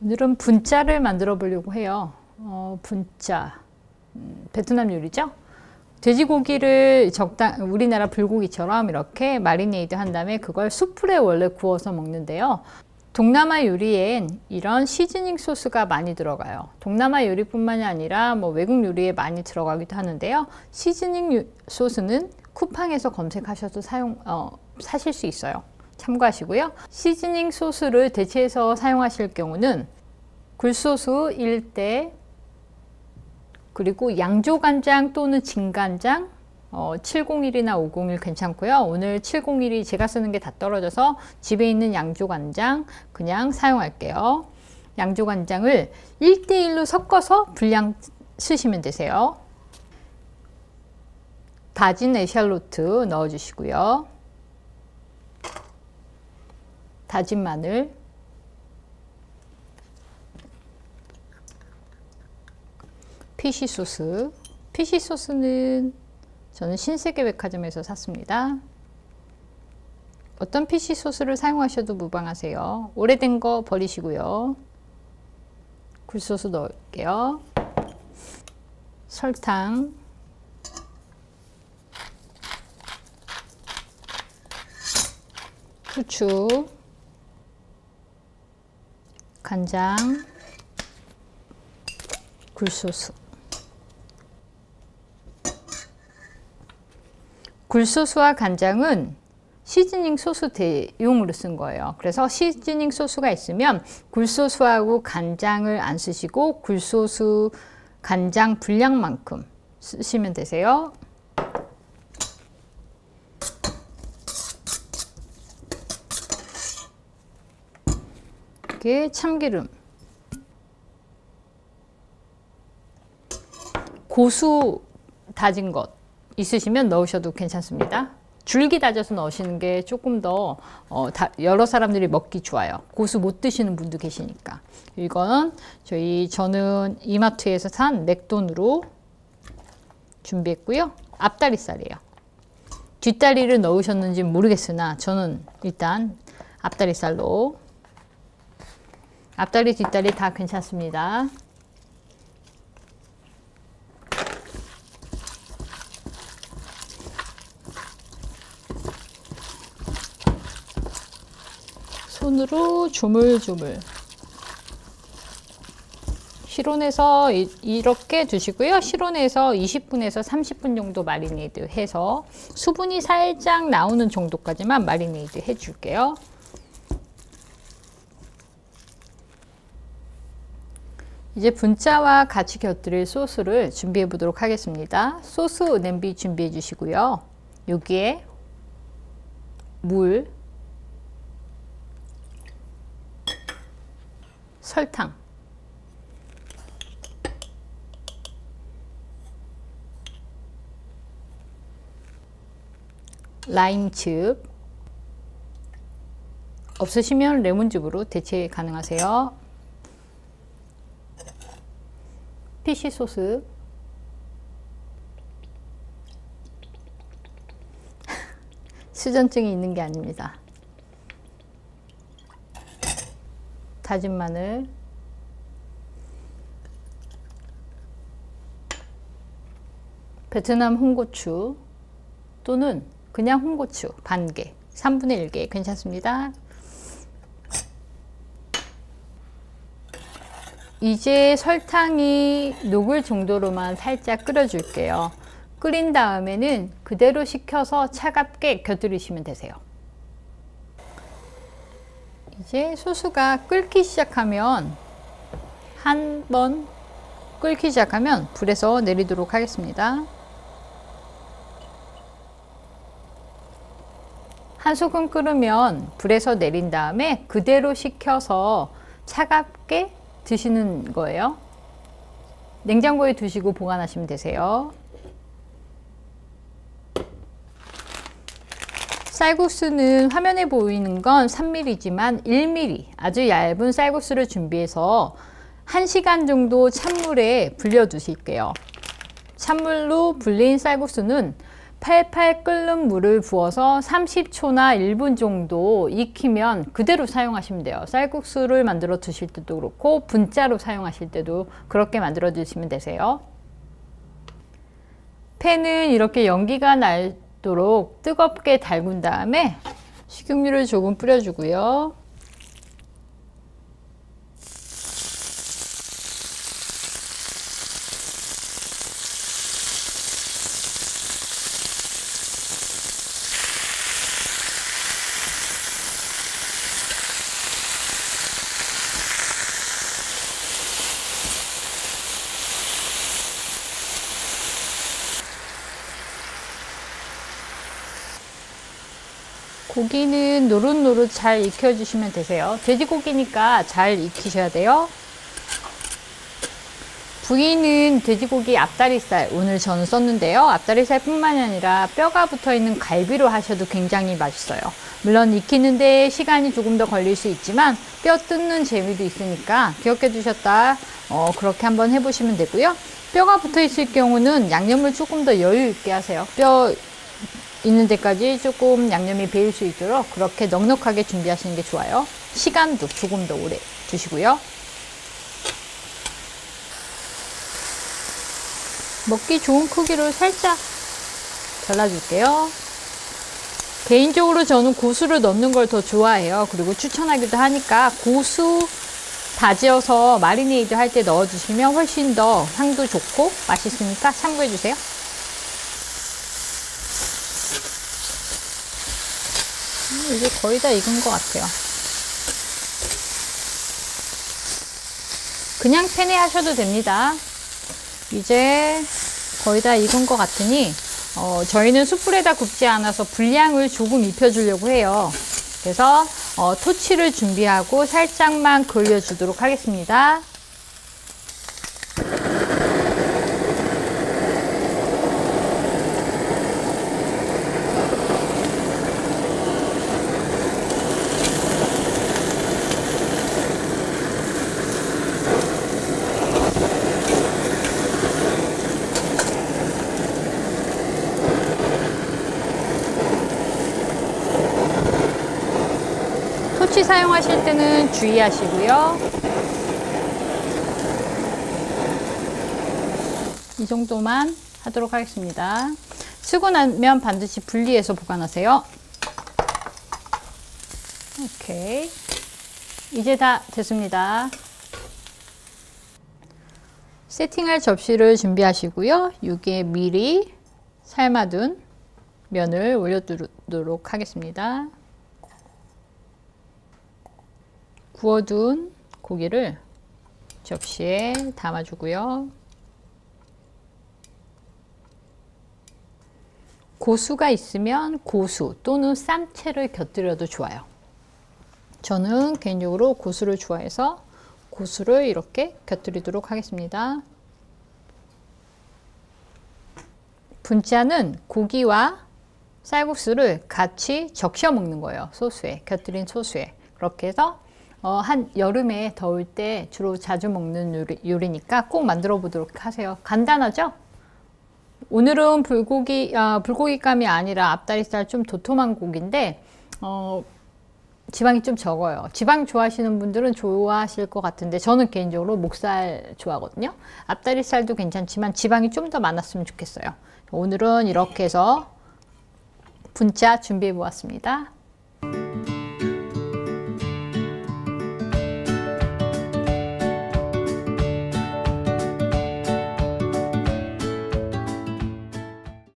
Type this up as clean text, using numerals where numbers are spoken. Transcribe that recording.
오늘은 분짜를 만들어 보려고 해요. 분짜. 베트남 요리죠? 돼지고기를 우리나라 불고기처럼 이렇게 마리네이드 한 다음에 그걸 숯불에 원래 구워서 먹는데요. 동남아 요리엔 이런 시즈닝 소스가 많이 들어가요. 동남아 요리뿐만이 아니라 외국 요리에 많이 들어가기도 하는데요. 시즈닝 소스는 쿠팡에서 검색하셔도 사실 수 있어요. 참고하시고요. 시즈닝 소스를 대체해서 사용하실 경우는 굴소스 1대, 그리고 양조간장 또는 진간장 701이나 501 괜찮고요. 오늘 701이 제가 쓰는 게 다 떨어져서 집에 있는 양조간장 그냥 사용할게요. 양조간장을 1대1로 섞어서 분량 쓰시면 되세요. 다진 에샬로트 넣어주시고요. 다진 마늘, 피쉬소스. 피쉬소스는 저는 신세계백화점에서 샀습니다. 어떤 피쉬소스를 사용하셔도 무방하세요. 오래된 거 버리시고요. 굴소스 넣을게요. 설탕, 후추, 간장, 굴소스. 굴소스와 간장은 시즈닝 소스 대용으로 쓴 거예요. 그래서 시즈닝 소스가 있으면 굴소스하고 간장을 안 쓰시고 굴소스, 간장 분량만큼 쓰시면 되세요. 이게 참기름, 고수 다진 것 있으시면 넣으셔도 괜찮습니다. 줄기 다져서 넣으시는 게 조금 더 여러 사람들이 먹기 좋아요. 고수 못 드시는 분도 계시니까. 이건 저는 이마트에서 산 맥돈으로 준비했고요. 앞다리살이에요. 뒷다리를 넣으셨는지 모르겠으나 저는 일단 앞다리살로. 앞다리 뒷다리 다 괜찮습니다. 손으로 조물조물 실온에서 이렇게 두시고요. 실온에서 20분에서 30분 정도 마리네이드 해서 수분이 살짝 나오는 정도까지만 마리네이드 해줄게요. 이제 분짜와 같이 곁들일 소스를 준비해 보도록 하겠습니다. 소스 냄비 준비해 주시고요. 여기에 물, 설탕, 라임즙, 없으시면 레몬즙으로 대체 가능하세요. 피쉬소스, 수전증이 있는 게 아닙니다. 다진 마늘, 베트남 홍고추 또는 그냥 홍고추 반개, 3분의 1개 괜찮습니다. 이제 설탕이 녹을 정도로만 살짝 끓여줄게요. 끓인 다음에는 그대로 식혀서 차갑게 곁들이시면 되세요. 이제 소스가 끓기 시작하면 한번 끓기 시작하면 불에서 내리도록 하겠습니다. 한 소금 끓으면 불에서 내린 다음에 그대로 식혀서 차갑게 드시는 거예요. 냉장고에 두시고 보관하시면 되세요. 쌀국수는 화면에 보이는 건 3mm지만 1mm 아주 얇은 쌀국수를 준비해서 1시간 정도 찬물에 불려 두실게요. 찬물로 불린 쌀국수는 팔팔 끓는 물을 부어서 30초나 1분 정도 익히면 그대로 사용하시면 돼요. 쌀국수를 만들어 드실 때도 그렇고 분짜로 사용하실 때도 그렇게 만들어 드시면 되세요. 팬은 이렇게 연기가 나도록 뜨겁게 달군 다음에 식용유를 조금 뿌려주고요. 고기는 노릇노릇 잘 익혀주시면 되세요. 돼지고기니까 잘 익히셔야 돼요. 부위는 돼지고기 앞다리살 오늘 저는 썼는데요. 앞다리살 뿐만이 아니라 뼈가 붙어있는 갈비로 하셔도 굉장히 맛있어요. 물론 익히는데 시간이 조금 더 걸릴 수 있지만 뼈 뜯는 재미도 있으니까 기억해 두셨다 그렇게 한번 해보시면 되고요. 뼈가 붙어있을 경우는 양념을 조금 더 여유 있게 하세요. 뼈 있는 데까지 조금 양념이 배일 수 있도록 그렇게 넉넉하게 준비하시는 게 좋아요. 시간도 조금 더 오래 두시고요. 먹기 좋은 크기로 살짝 잘라줄게요. 개인적으로 저는 고수를 넣는 걸 더 좋아해요. 그리고 추천하기도 하니까 고수 다지어서 마리네이드 할 때 넣어주시면 훨씬 더 향도 좋고 맛있으니까 참고해주세요. 이제 거의 다 익은 것 같아요. 그냥 팬에 하셔도 됩니다. 이제 거의 다 익은 것 같으니 저희는 숯불에다 굽지 않아서 불량을 조금 입혀주려고 해요. 그래서 토치를 준비하고 살짝만 그을려주도록 하겠습니다. 토치 사용하실 때는 주의하시고요. 이 정도만 하도록 하겠습니다. 쓰고 나면 반드시 분리해서 보관하세요. 오케이. 이제 다 됐습니다. 세팅할 접시를 준비하시고요. 여기에 미리 삶아둔 면을 올려두도록 하겠습니다. 구워둔 고기를 접시에 담아주고요. 고수가 있으면 고수 또는 쌈채를 곁들여도 좋아요. 저는 개인적으로 고수를 좋아해서 고수를 이렇게 곁들이도록 하겠습니다. 분짜는 고기와 쌀국수를 같이 적셔 먹는 거예요. 소스에, 곁들인 소스에. 그렇게 해서 한 여름에 더울 때 주로 자주 먹는 요리니까 꼭 만들어 보도록 하세요. 간단하죠? 오늘은 불고기감이 아니라 앞다리살 좀 도톰한 고기인데 지방이 좀 적어요. 지방 좋아하시는 분들은 좋아하실 것 같은데 저는 개인적으로 목살 좋아하거든요. 앞다리살도 괜찮지만 지방이 좀 더 많았으면 좋겠어요. 오늘은 이렇게 해서 분짜 준비해 보았습니다.